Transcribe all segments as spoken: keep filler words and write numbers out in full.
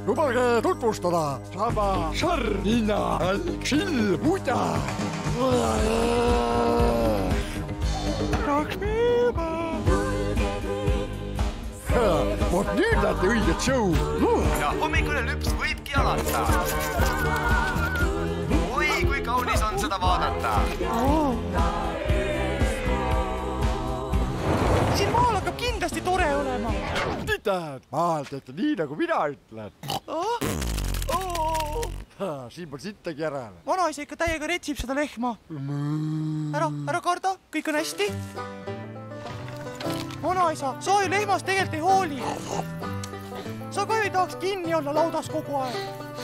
lubage tutvustada sama šarnina algšill muda. Kaks meema. Vot nüüd näete õiget show. Ja hommikune lüps võibki alata. Oi, kui kaunis on seda vaadata. Siin maal hakkab kindlasti tore olema. Titad, maal teete nii, nagu mina ütlen. Siin pole sittagi järele. Vanaisa ikka täiega retsib seda lehma. Ära, ära karda, kõik on hästi. Vanaisa, sa ju lehmast tegelikult ei hooli. Sa ka ei tahaks kinni olla laudas kogu aeg.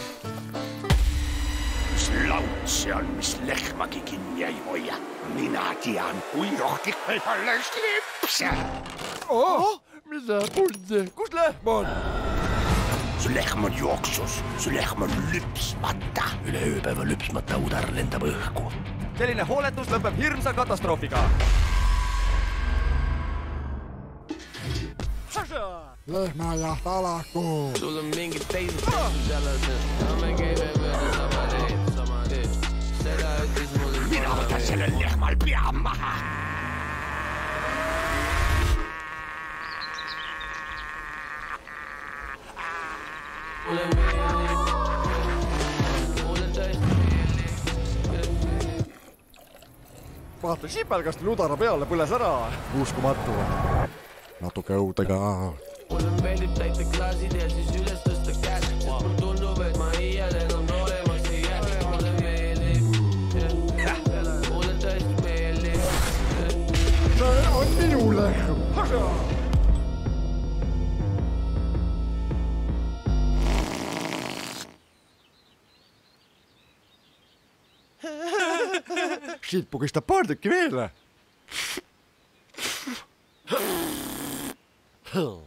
Mis laud see on, mis lehmagi kinni ei hoia. Mina tean, kui rohklik võib olla üks lips. Oh, mida pundi? Kus lehm on? Su lehm on jooksus, su lehm on lüpsmata. Üle ööpäeva lüpsmata udder lendab õhku. Selline hooletus lõpeb hirmsa katastroofiga. Lehmäjaht alaku. Sul on mingid teised sellased. No me käime mööda sama teed, sama teed. Seda ütles mulle... Mina võtan sellel lehmal pea maha. Mulle meeldib. Mulle tõesti meeldib. Vaata, sipelgast ludara peale põles ära. Uskumatu. Natuke õudega. Mulle meeldib täita klaasid ja siis üles tõsta käed. Sest mul tundub, et ma iial enam nooremaks ei jää. Mulle meeldib. Mulle tõesti meeldib. See on minu lehm. Siit pugistab paar tükki veel.